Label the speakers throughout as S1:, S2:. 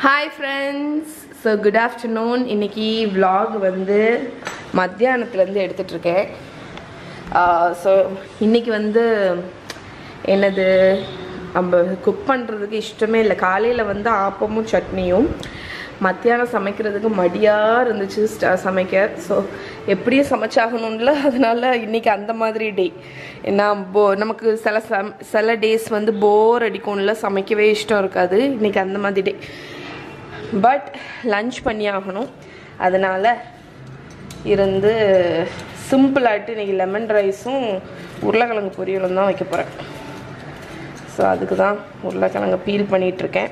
S1: Hi friends, so good afternoon. இன்னைக்கு vlog வந்து மத்தியானத்துல இருந்து எடுத்துட்டு இருக்கேன். So இன்னைக்கு வந்து என்னது நம்ம குக் பண்றதுக்கு இஷ்டமே இல்ல. காலையில வந்து ஆப்பமும் சட்னியும் மத்தியானம் சமைக்கிறதுக்கு மடியா இருந்துச்சு சமைக்க. ஸோ எப்படியும் சமைச்சாகணும்ல, அதனால இன்னைக்கு அந்த மாதிரி டே. ஏன்னா நமக்கு சில டேஸ் வந்து போர் அடிக்கும்ல, சமைக்கவே இஷ்டம் இருக்காது. இன்னைக்கு அந்த மாதிரி டே. பட் லஞ்ச் பண்ணி ஆகணும், அதனால இருந்து சிம்பிளாகிட்டு இன்றைக்கி லெமன் ரைஸும் உருளைக்கிழங்கு பொரியலும் தான் வைக்க போகிறேன். ஸோ அதுக்கு தான் உருளைக்கிழங்கு பீல் பண்ணிகிட்ருக்கேன்.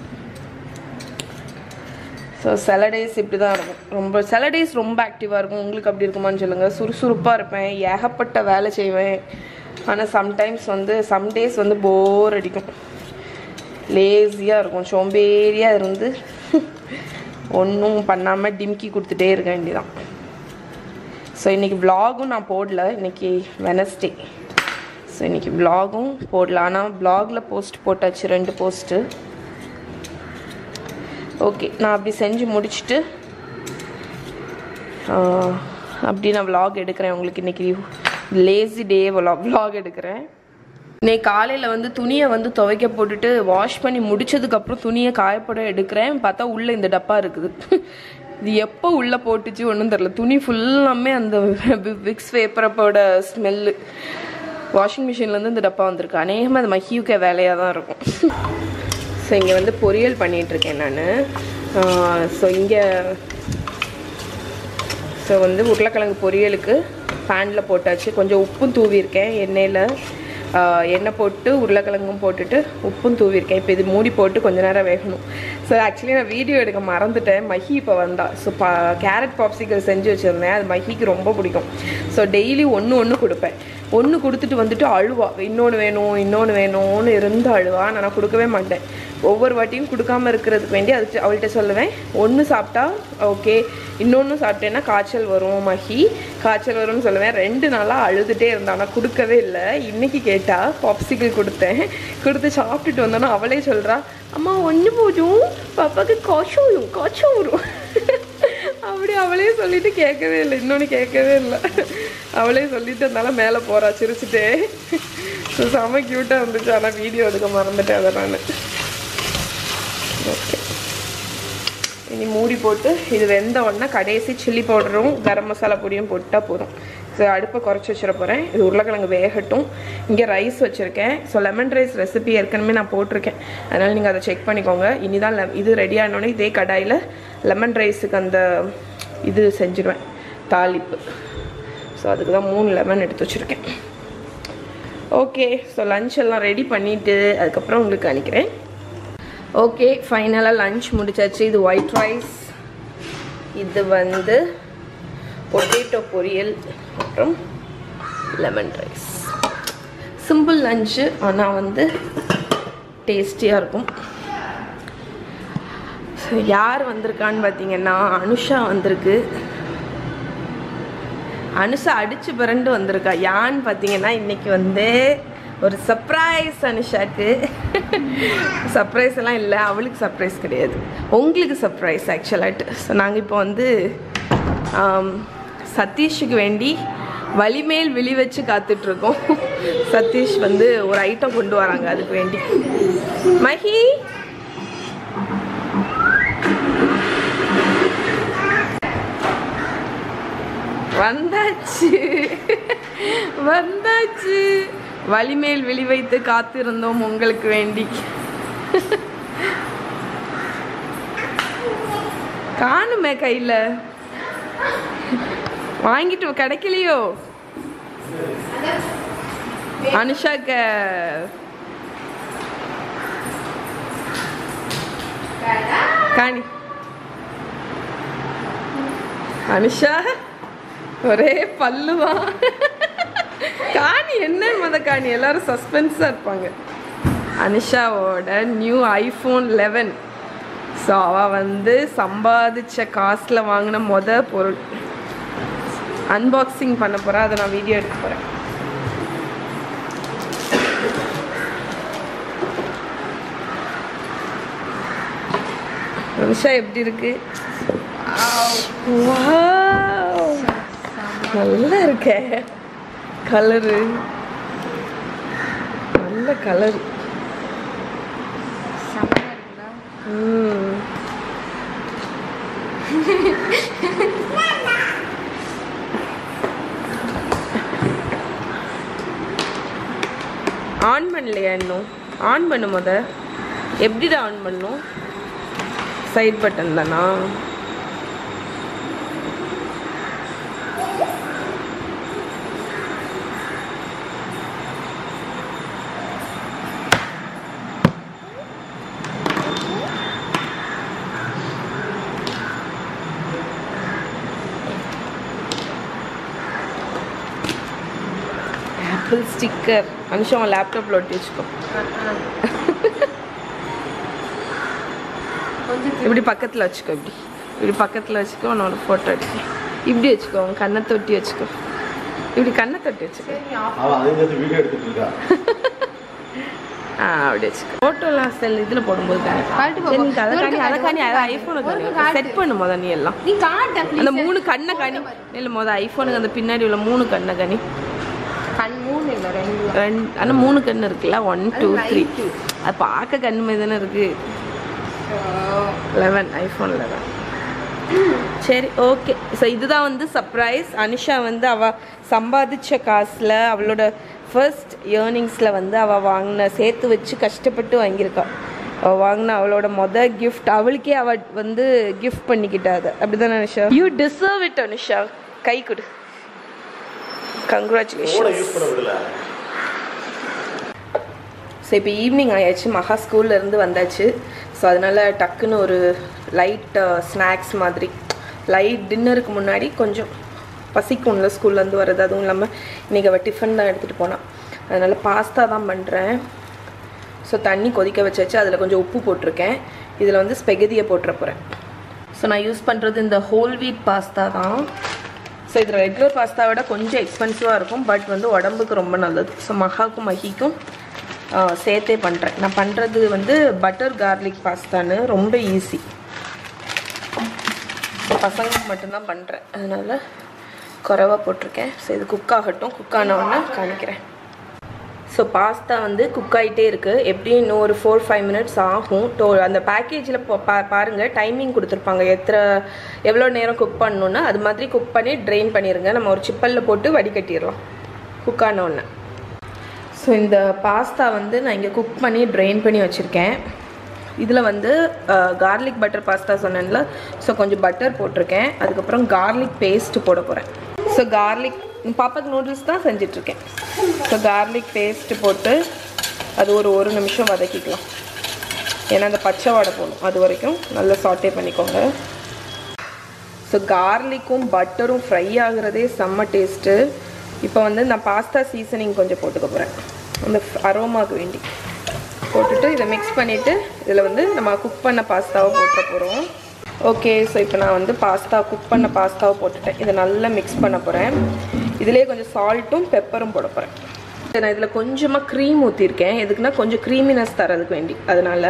S1: ஸோ சில டேஸ் இப்படி தான் இருக்கும், சில டேஸ் ரொம்ப ஆக்டிவாக இருக்கும். உங்களுக்கு அப்படி இருக்குமான்னு சொல்லுங்கள். சுறுசுறுப்பாக இருப்பேன், ஏகப்பட்ட வேலை செய்வேன். ஆனால் சம் டேஸ் வந்து போர் அடிக்கும், லேசியாக இருக்கும், சோம்பேறியாக இருந்து ஒன்றும் பண்ணாமல் டிம்கி கொடுத்துட்டே இருக்க வேண்டியதான். ஸோ இன்றைக்கி விலாகும் நான் போடல, இன்றைக்கி வெனஸ்டே. ஸோ இன்றைக்கி விலாகும் போடல, ஆனால் விலாகில் போஸ்ட் போட்டாச்சு, 2 போஸ்ட்டு. ஓகே, நான் அப்படி செஞ்சு முடிச்சுட்டு அப்படி நான் விலாக் எடுக்கிறேன். உங்களுக்கு இன்றைக்கி லேசி டே விலாக் எடுக்கிறேன். இன்னைக்கு காலையில் வந்து துணியை வந்து துவைக்க போட்டுட்டு வாஷ் பண்ணி முடிச்சதுக்கப்புறம் துணியை காயப்பட எடுக்கிறேன். பார்த்தா உள்ளே இந்த டப்பா இருக்குது. இது எப்போ உள்ளே போட்டுச்சு ஒன்றும் தெரில. துணி ஃபுல்லாமே அந்த விக்ஸ் வேப்பரப்போட ஸ்மெல்லு. வாஷிங் மிஷின்லேருந்து இந்த டப்பா வந்திருக்கு. அநேகமாக அது மஹியூக்க வேலையாக தான் இருக்கும். ஸோ இங்கே வந்து பொரியல் பண்ணிகிட்ருக்கேன் நான். ஸோ வந்து உருளைக்கிழங்கு பொரியலுக்கு பேனில் போட்டாச்சு. கொஞ்சம் உப்பும் தூவியிருக்கேன், எண்ணெய் போட்டு உருளைக்கிழங்கும் போட்டுட்டு உப்பும் தூவிருக்கேன். இப்போ இது மூடி போட்டு கொஞ்ச நேரம் வேகணும். ஸோ ஆக்சுவலி நான் வீடியோ எடுக்க மறந்துட்டேன். மஹி இப்போ வந்தா. ஸோ கேரட் பாப்சிக்கல் செஞ்சு வச்சுருந்தேன், அது மஹிக்கு ரொம்ப பிடிக்கும். ஸோ டெய்லி ஒன்று கொடுப்பேன். ஒன்று கொடுத்துட்டு வந்துட்டு அழுவா, இன்னொன்று வேணும்னு இருந்து அழுவா. நான் கொடுக்கவே மாட்டேன். ஒவ்வொரு வாட்டியும் கொடுக்காம இருக்கிறதுக்கு வேண்டி அவள்கிட்ட சொல்லுவேன், ஒன்று சாப்பிட்டா ஓகே, இன்னொன்று சாப்பிட்டேன்னா காய்ச்சல் வரும் காய்ச்சல் வரும்னு சொல்லுவேன். 2 நாளாக அழுதுகிட்டே இருந்தான், ஆனால் கொடுக்கவே இல்லை. இன்றைக்கி கேட்டால் பாப்சிக்கல் கொடுத்து சாப்பிட்டுட்டு வந்தோன்னா அவளே சொல்கிறா, அம்மா ஒன்று போதும், பாப்பாவுக்கு காய்ச்சல் வரும். அப்படி அவளே சொல்லிட்டு கேட்கவே இல்லை, இன்னொன்று கேட்கவே இல்லை. அவளே சொல்லிட்டு இருந்தாலும் மேலே போகிறா சிரிச்சுட்டே. ஸோ செம்ம க்யூட்டாக இருந்துச்சு, ஆனால் வீடியோ எடுக்க மறந்துட்டேன் அதை நான். ஓகே, இனி மூடி போட்டு இது வெந்த உடனே கடைசி சில்லி பவுடரும் கரம் மசாலா பொடியும் போட்டால் போதும். ஸோ அடுப்பை குறைச்சி வச்சிட போகிறேன். இது உருளைக்கிழங்கு வேகட்டும். இங்கே ரைஸ் வச்சுருக்கேன். ஸோ லெமன் ரைஸ் ரெசிபி ஏற்கனவே நான் போட்டிருக்கேன், அதனால் நீங்கள் அதை செக் பண்ணிக்கோங்க. இனிதான் இது ரெடி ஆனோடனே இதே கடாயில் லெமன் ரைஸுக்கு அந்த இது செஞ்சுருவேன், தாளிப்பு. ஸோ அதுக்கு தான் 3 லெமன் எடுத்து வச்சுருக்கேன். ஓகே, ஸோ லன்ச் எல்லாம் ரெடி பண்ணிவிட்டு அதுக்கப்புறம் உங்களுக்கு அனுப்பிக்கிறேன். ஓகே, ஃபைனலாக லன்ச் முடிச்சாச்சு. இது ஒயிட் ரைஸ், இது வந்து பொட்டேட்டோ பொரியல், அப்புறம் லெமன் ரைஸ். சிம்பிள் லன்ச்சு, ஆனால் வந்து டேஸ்டியாக இருக்கும். யார் வந்திருக்கான்னு பார்த்தீங்கன்னா அனுஷா வந்திருக்கு. அனுஷா அடிச்சு பிறண்டு வந்திருக்கா. யான்னு பார்த்தீங்கன்னா இன்றைக்கி வந்து ஒரு சர்ப்ரைஸ் அனுஷாக்கு. சர்ப்ரைஸ் எல்லாம் இல்லை, அவளுக்கு சர்ப்ரைஸ் கிடையாது, உங்களுக்கு சர்ப்ரைஸ் ஆக்சுவலாட்டு. ஸோ நாங்கள் இப்போ வந்து சதீஷுக்கு வேண்டி வலிமேல் விழி வச்சு காத்துட்ருக்கோம். சதீஷ் வந்து ஒரு ஐட்டம் கொண்டு வராங்க, அதுக்கு வேண்டி. மஹி வந்தாச்சு. வலிமேல் விழி வைத்து காத்திருந்தோம் உங்களுக்கு வேண்டி. காணுமே, கையில் வாங்கிட்டு கிடைக்கலையோ அனுஷாக்க? காணி அனுஷா ஒரே பல்லுதான். காணி என்ன காணி, எல்லாரும் சஸ்பென்ஸாக இருப்பாங்க. அனுஷாவோட நியூ iPhone 11. ஸோ அவள் வந்து சம்பாதிச்ச காசில் வாங்கின பொருள் அன்பாக்சிங் பண்ண போகிறேன். அதை நான் வீடியோ எடுக்க போகிறேன். அனுஷா எப்படி இருக்கு? நல்லா இருக்கே கலரு, நல்ல கலர். ஆன் பண்ணலையா இன்னும்? ஆன் பண்ணும் போத எப்படிடா ஆன் பண்ணும்? சைட் பட்டன் தானா? ஆப்பிள் ஸ்டிக்கர் அனுஷா உன் லேப்டாப்ல ஒட்டி வச்சுக்கோ. இப்படி பக்கத்தில் வச்சுக்கோ, இப்படி பக்கத்தில் வச்சுக்கோ. உன்னோட ஃபோட்டோ எடுக்க இப்படி வச்சுக்கோ, உன் கண்ணை தொட்டி வச்சுக்கோ, இப்படி கண்ணை தொட்டி வச்சுக்கோ. அப்படி வச்சுக்கோ. ஃபோட்டோலாம் செல் இதில் போடும்போது ஐஃபோனுக்கு செட் பண்ணும் போத நீ எல்லாம் அந்த 3 கண்ணை கனி இல்லை மொதல் ஐஃபோனுக்கு அந்த பின்னாடி உள்ள 3 கண்ணை கனி. கண் 3 இல்லை 2 ஆனால் 3 கண் இருக்குல்ல. 1 2 3 அது பார்க்க கண்ணு மாதிரி தானே இருக்கு. 11 ஐஃபோன் 11. சரி ஓகே. ஸோ இதுதான் வந்து சர்ப்ரைஸ். அனுஷா வந்து அவள் சம்பாதிச்ச காசில் அவளோட ஃபர்ஸ்ட் ஏர்னிங்ஸில் வந்து அவள் வாங்கின சேர்த்து வச்சு கஷ்டப்பட்டு வாங்கியிருக்கா. அவள் வாங்கின அவளோட மொதல் கிஃப்ட் அவளுக்கே அவள் வந்து கிஃப்ட் பண்ணிக்கிட்டா. அது அப்படிதான் Anusha. You deserve it Anusha. கை கொடு. கங்க்ராச்சுலேஷன். ஸோ இப்போ ஈவினிங் ஆயாச்சு, மகா ஸ்கூல்லேருந்து வந்தாச்சு. ஸோ அதனால் டக்குன்னு ஒரு லைட் ஸ்நாக்ஸ் மாதிரி லைட் டின்னருக்கு முன்னாடி கொஞ்சம் பசிக்கும்ல ஸ்கூல்லேருந்து வர்றது. அதுவும் இல்லாமல் இன்றைக்கி அவள் டிஃபன் தான் எடுத்துகிட்டு போனான். அதனால் பாஸ்தா தான் பண்ணுறேன். ஸோ தண்ணி கொதிக்க வச்சாச்சு, அதில் கொஞ்சம் உப்பு போட்டிருக்கேன். இதில் வந்து ஸ்பெகதியை போட்டுற போகிறேன். ஸோ நான் யூஸ் பண்ணுறது இந்த ஹோல் வீட் பாஸ்தா தான். ஸோ இது ரெகுலர் பாஸ்தா விட கொஞ்சம் எக்ஸ்பென்சிவாக இருக்கும், பட் வந்து உடம்புக்கு ரொம்ப நல்லது. ஸோ மகாக்கும் மஹிக்கும் சேர்த்தே பண்ணுறேன். நான் பண்ணுறது வந்து பட்டர் கார்லிக் பாஸ்தான்னு ரொம்ப ஈஸி. பசங்களுக்கு மட்டும்தான் பண்ணுறேன், அதனால் குறைவாக போட்டிருக்கேன். ஸோ இது குக் ஆகட்டும். குக் ஆனவுடனே காணிக்கிறேன். ஸோ பாஸ்தா வந்து குக் ஆகிட்டே இருக்குது. எப்படியும் இன்னும் ஒரு 4-5 மினிட்ஸ் ஆகும். அந்த பேக்கேஜில் பாருங்கள் டைமிங் கொடுத்துருப்பாங்க எவ்வளோ நேரம் குக் பண்ணணுன்னா. அது மாதிரி குக் பண்ணி ட்ரெயின் பண்ணிடுங்க. நம்ம ஒரு சிப்பலில் போட்டு வடிகட்டிடலாம் குக் ஆனவுடனே. ஸோ இந்த பாஸ்தா வந்து நான் இங்கே குக் பண்ணி ட்ரெயின் பண்ணி வச்சுருக்கேன். இதில் வந்து கார்லிக் பட்டர் பாஸ்தா சொன்னேன்ல, ஸோ கொஞ்சம் பட்டர் போட்டிருக்கேன். அதுக்கப்புறம் கார்லிக் பேஸ்ட்டு போட போகிறேன். ஸோ கார்லிக் பாப்பாக்கு நூடுல்ஸ் தான் செஞ்சிட்ருக்கேன். ஸோ கார்லிக் பேஸ்ட்டு போட்டு அது ஒரு நிமிஷம் வதக்கிக்கலாம். ஏன்னா அந்த பச்சை வாடை போகணும், அது வரைக்கும் நல்லா சாட்டே பண்ணிக்கோங்க. ஸோ கார்லிக்கும் பட்டரும் ஃப்ரை ஆகுறதே செம்ம டேஸ்ட்டு. இப்போ வந்து நான் பாஸ்தா சீசனிங் கொஞ்சம் போட்டுக்க போகிறேன், அந்த அரோமாவுக்கு வேண்டி போட்டுட்டு இதை மிக்ஸ் பண்ணிவிட்டு இதில் வந்து நம்ம குக் பண்ண பாஸ்தாவை போட்டுற போகிறோம். ஓகே. ஸோ இப்போ நான் வந்து குக் பண்ண பாஸ்தாவை போட்டுட்டேன். இதை நல்லா மிக்ஸ் பண்ண போகிறேன். இதிலே கொஞ்சம் சால்ட்டும் பெப்பரும் போட போகிறேன். நான் இதில் கொஞ்சமாக க்ரீம் ஊற்றிருக்கேன். எதுக்குன்னா கொஞ்சம் க்ரீமினஸ் தரதுக்கு வேண்டி, அதனால்.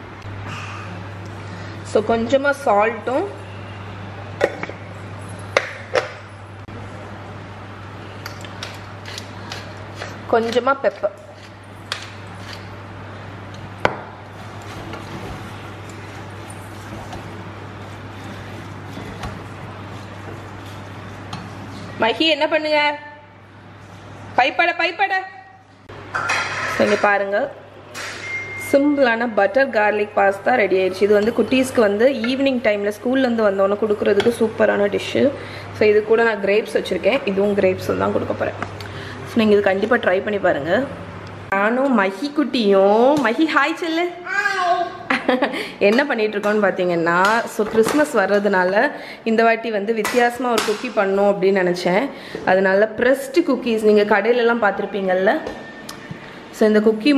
S1: ஸோ கொஞ்சமாக சால்ட்டும் கொஞ்சமாக பெப்பர். மஹி என்ன பண்ணுங்க, பைப்பட. இங்கே பாருங்க, சிம்பிளான பட்டர் கார்லிக் பாஸ்தா ரெடி ஆயிடுச்சு. இது வந்து குட்டீஸ்க்கு வந்து ஈவினிங் டைமில் ஸ்கூல்லேருந்து வந்தோன்னே கொடுக்குறதுக்கு சூப்பரான டிஷ்ஷு. ஸோ இது கூட நான் கிரேப்ஸ் வச்சுருக்கேன். இதுவும் கிரேப்ஸ் தான் கொடுக்க போகிறேன். ஸோ நீங்கள் இது கண்டிப்பாக ட்ரை பண்ணி பாருங்கள். நானும் மஹி குட்டியும் ஹாய் செல்லு என்ன பண்ணிகிட்ருக்கோன்னு பார்த்தீங்கன்னா, ஸோ கிறிஸ்மஸ் வர்றதுனால இந்த வாட்டி வந்து வித்தியாசமாக ஒரு குக்கி பண்ணணும் அப்படின்னு நினச்சேன். அதனால ப்ரெஸ்டு குக்கீஸ் நீங்கள் கடையிலலாம் பார்த்துருப்பீங்கள்ல. ஸோ இந்த குக்கி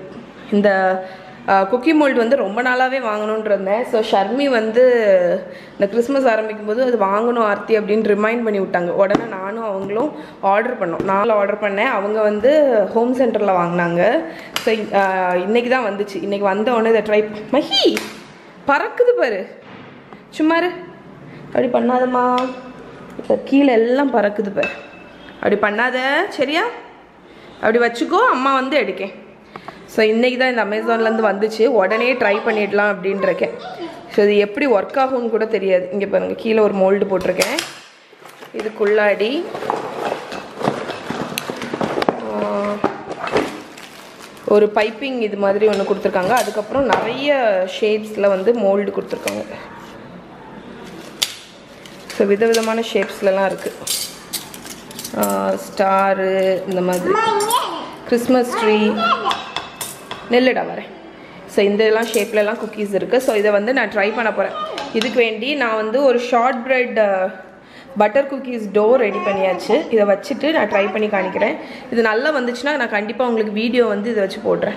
S1: மோல்டு வந்து ரொம்ப நாளாகவே வாங்கணுன்னு இருந்தேன். ஸோ ஷர்மி வந்து இந்த கிறிஸ்மஸ் ஆரம்பிக்கும் போது அது வாங்கணும் ஆர்த்தி அப்படின்னு ரிமைண்ட் பண்ணி விட்டாங்க. உடனே நானும் அவங்களும் ஆர்டர் பண்ணோம். நான் ஆர்டர் பண்ணேன், அவங்க வந்து ஹோம் சென்டரில் வாங்கினாங்க. ஸோ இன்றைக்கி தான் வந்துச்சு. இன்றைக்கி வந்த உடனே இதை ட்ரை மஹி பறக்குது பாரு. சும்மாரு அப்படி பண்ணாதம்மா. இப்போ கீழே எல்லாம் பறக்குது பாரு. அப்படி பண்ணாத சரியா? அப்படி வச்சுக்கோ, அம்மா வந்து எடுக்கேன். ஸோ இன்றைக்கி தான் இந்த அமேசான்லேருந்து வந்துச்சு. உடனே ட்ரை பண்ணிடலாம் அப்படின்ட்டுருக்கேன். ஸோ இது எப்படி ஒர்க் ஆகும்னு கூட தெரியாது. இங்கே பாருங்கள், கீழே ஒரு மோல்டு போட்டிருக்கேன். இதுக்குள்ளாடி ஒரு பைப்பிங் இது மாதிரி ஒன்று கொடுத்துருக்காங்க. அதுக்கப்புறம் நிறைய ஷேப்ஸில் வந்து மோல்டு கொடுத்துருக்காங்க. ஸோ விதவிதமான ஷேப்ஸ்லலாம் இருக்குது. ஸ்டாரு, இந்த மாதிரி கிறிஸ்மஸ் ட்ரீ, நெல்லுடா வரேன். ஸோ இந்த இதெல்லாம் ஷேப்லலாம் குக்கீஸ் இருக்குது. ஸோ இதை வந்து நான் ட்ரை பண்ண போகிறேன். இதுக்கு வேண்டி நான் வந்து ஒரு shortbread butter cookies dough ready பண்ணியாச்சு. இதை வச்சுட்டு நான் ட்ரை பண்ணி காணிக்கிறேன். இது நல்லா வந்துச்சுன்னா நான் கண்டிப்பாக உங்களுக்கு வீடியோ வந்து இதை வச்சு போடுறேன்.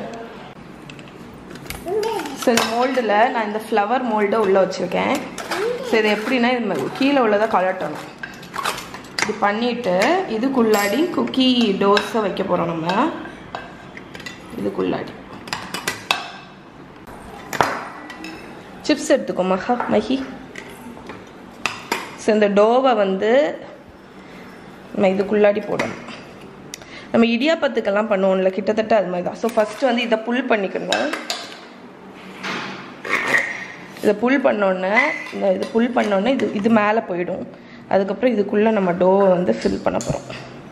S1: ஸோ இந்த மோல்டில் நான் இந்த ஃப்ளவர் மோல்டை உள்ளே வச்சுருக்கேன். ஸோ இது எப்படின்னா இது கீழே உள்ளதை கலட்டணும். இது பண்ணிவிட்டு இதுக்குள்ளாடி குக்கி டோஸை வைக்க போகிறோம். நம்ம இதுக்குள்ளாடி சிப்ஸ் எடுத்துக்கோ மஹி. ஸோ இந்த டோவை வந்து நம்ம இதுக்குள்ளாடி போடணும். நம்ம இடியாப்பத்துக்கெல்லாம் பண்ணுவோம்ல, கிட்டத்தட்ட அது மாதிரி தான். ஸோ ஃபஸ்ட்டு வந்து இதை புல் பண்ணிக்கணும். இதை புல் பண்ணோன்னே இது புல் பண்ணோன்னே இது மேலே போயிடும். அதுக்கப்புறம் இதுக்குள்ளே நம்ம டோவை வந்து ஃபில் பண்ண போகிறோம்.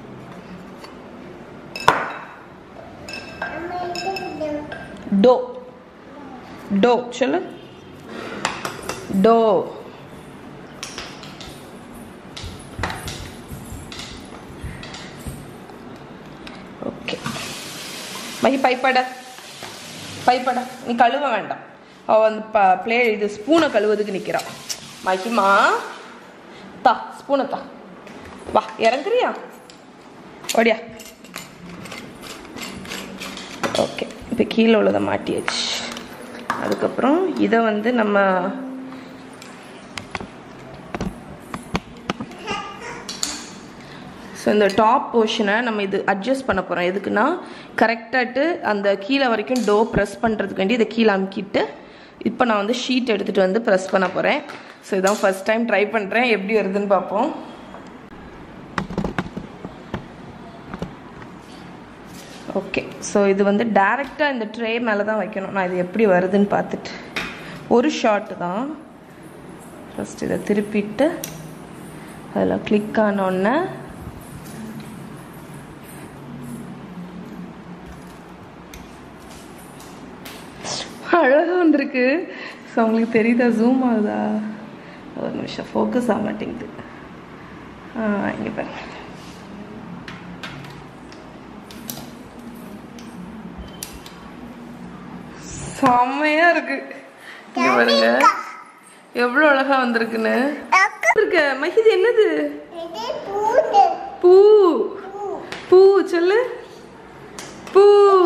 S1: டோ டோ சொல்லு. டோ. ஓகே மகி பைப்படா நீ கழுவ வேண்டாம். அவள் வந்து இது ஸ்பூனை கழுவுறதுக்கு நிற்கிறான். மகிமா தா ஸ்பூனை தா. வா இறங்குறியா? ஓடியா. ஓகே இப்போ கீழே உள்ளதை மாட்டியாச்சு. அதுக்கப்புறம் இதை வந்து நம்ம ஸோ இந்த டாப் போர்ஷனை நம்ம இது அட்ஜஸ்ட் பண்ண போகிறோம். எதுக்குன்னா கரெக்டாகிட்டு அந்த கீழே வரைக்கும் டோ ப்ரெஸ் பண்ணுறதுக்கு வேண்டி இதை கீழே அமுக்கிட்டு இப்போ நான் வந்து ஷீட் எடுத்துகிட்டு வந்து ப்ரெஸ் பண்ண போகிறேன். ஸோ இதான் ஃபர்ஸ்ட் டைம் ட்ரை பண்ணுறேன், எப்படி வருதுன்னு பார்ப்போம். ஓகே ஸோ இது வந்து டைரெக்டாக இந்த ட்ரே மேலே தான் வைக்கணும். நான் இது எப்படி வருதுன்னு பார்த்துட்டு ஒரு ஷாட்டு தான். ஃபஸ்ட் இதை திருப்பிட்டு அதில் கிளிக் ஆனோடனே அழகாக வந்திருக்கு. ஸோ உங்களுக்கு தெரியுதா? ஜூம் ஆகுதா? ஒரு நிமிஷம், ஃபோக்கஸ் ஆக மாட்டேங்குது. இங்கே பாருங்க. செம்மையா இருக்கு. இங்க பாருங்க எவ்வளவு அழகா வந்திருக்குன்னு. இருக்க மஹிது என்னது? பூ. பூ சொல்லு. பூ.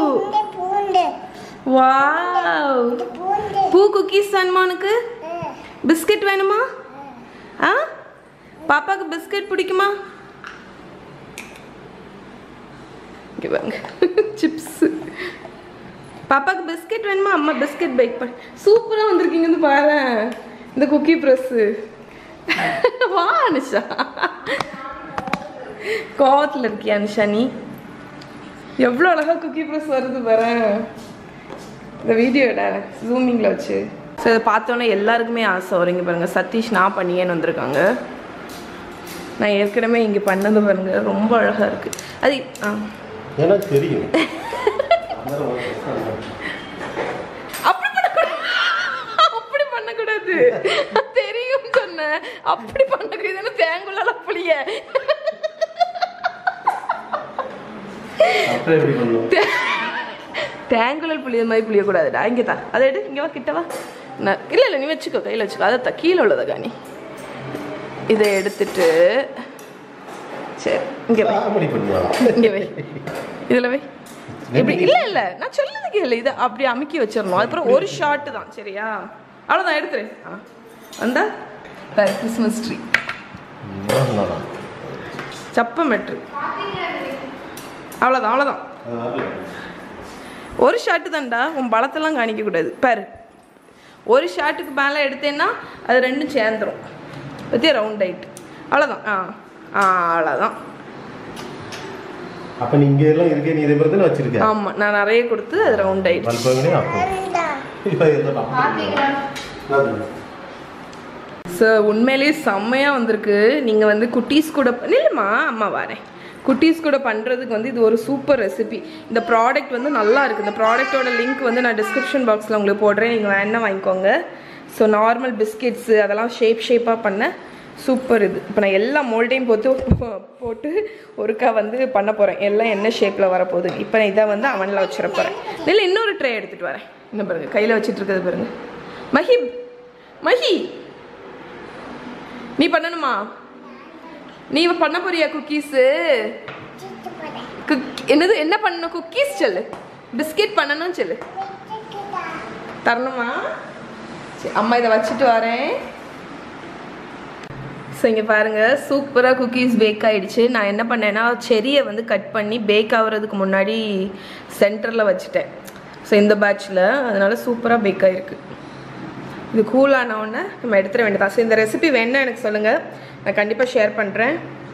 S1: வாவ். பூ குக்கீஸ் வேணுமா உனக்கு? பிஸ்கட் வேணுமா? பாப்பாக்கு பிஸ்கட் பிடிக்குமா? இங்க பாருங்க சிப்ஸ். பாப்பாக்கு பிஸ்கட் வேணுமா? அம்மா பிஸ்கட் பேக் பண்ண. சூப்பராக வந்திருக்கீங்கன்னு பாரு இந்த குக்கி ப்ரெஸ்ஸு. வா அனுஷா, கோவத்தில் இருக்கியா அனுஷா நீ? எவ்வளோ அழகாக குக்கி ப்ரெஸ் வருது பாரு. இந்த வீடியோட ஜூமிங்கில் வச்சு. ஸோ இதை பார்த்தோன்னே எல்லாருக்குமே ஆசை வருங்க பாருங்கள். சதீஷ் நான் பண்ணியேன்னு வந்திருக்காங்க. நான் ஏற்கனவே இங்கே பண்ணது பாருங்க, ரொம்ப அழகாக இருக்குது. அது
S2: எனக்கு தெரியும்.
S1: அப்படி பண்ணக்கூடாது. தெரியும் சொன்னேன். அப்படி பண்ணக்கூடாது. தேங்குள்ள புளிய தேங்குழல் புளிய மாதிரி புளியக்கூடாதுடா. இங்கே தான் அதை எடு. இங்கே வா, கிட்ட வா. இல்லை இல்லை நீ வச்சுக்கோ, கையில் வச்சுக்கோ. அதை கீழே உள்ளதா காணி. இதை எடுத்துட்டு சரி இங்கே வை, இங்கே வை, இதில் வை. இப்படி இல்லை இல்லை நான் சொல்லுறது கேளு. இதை அப்படி அமுக்கி வச்சிடணும். அதுக்கப்புறம் ஒரு ஷாட்டு தான் சரியா? அவ்வளோதான் எடுத்துரு. வந்தா கிறிஸ்மஸ் ட்ரீ சப்ப மெட்ரு. அவ்வளோதான் அவ்வளோதான். ஒரு ஷாட்டு தான்டா. உன் பலத்தெல்லாம் காணிக்க கூடாது பாரு. ஒரு ஷாட்டுக்கு மேலே எடுத்தேன்னா அது ரெண்டும் சேர்ந்துடும். பற்றியா ரவுண்ட் ஆகிட்டு அவ்வளோதான். அவ்வளோதான்.
S2: அப்போ நீ இங்கே எல்லாம் இருக்கே, நீ இதே மாதிரி தானே வச்சிருக்க?
S1: ஆமாம், நான் நிறைய கொடுத்து அது ரவுண்ட் ஆகிடுச்சு. ஸோ உண்மையிலேயே செம்மையாக வந்திருக்கு. நீங்கள் வந்து குட்டீஸ் கூட இல்லைம்மா, அம்மா வரேன், குட்டீஸ் கூட பண்ணுறதுக்கு வந்து இது ஒரு சூப்பர் ரெசிபி. இந்த ப்ராடக்ட் வந்து நல்லா இருக்குது. இந்த ப்ராடக்டோட லிங்க் வந்து நான் டிஸ்கிரிப்ஷன் பாக்ஸில் உங்களுக்கு போடுறேன், நீங்கள் வேணா வாங்கிக்கோங்க. ஸோ நார்மல் பிஸ்கெட்ஸு அதெல்லாம் ஷேப்பாக பண்ண சூப்பர் இது. இப்போ நான் எல்லா மோல்டையும் போட்டு ஒருக்கா வந்து பண்ண போகிறேன். எல்லாம் என்ன ஷேப்பில் வரப்போகுது. இப்போ நான் இதை வந்து அவனில் வச்சிட போகிறேன். இல்லை இன்னொரு ட்ரே எடுத்துகிட்டு வரேன். இன்னும் பாருங்கள், கையில் வச்சுட்டு இருக்கிறது பாருங்கள். மஹி நீ பண்ணணுமா? நீ பண்ண போறியா குக்கீஸு? என்னது என்ன பண்ணணும்? குக்கீஸ் சொல்லு. பிஸ்கெட் பண்ணணும் சொல்லு. தரணுமா? சரி, அம்மா இதை வச்சுட்டு வரேன். ஸோ இங்கே பாருங்கள், சூப்பராக குக்கீஸ் பேக் ஆகிடுச்சு. நான் என்ன பண்ணேன்னா செரியை வந்து கட் பண்ணி பேக் ஆகுறதுக்கு முன்னாடி சென்டரில் வச்சுட்டேன். ஸோ இந்த பேட்சில் அதனால் சூப்பராக பேக் ஆகிருக்கு. இது கூலானவுடனே நம்ம எடுத்துட வேண்டியதான். ஸோ இந்த ரெசிபி வேணா எனக்கு சொல்லுங்கள், நான் கண்டிப்பாக ஷேர் பண்ணுறேன்.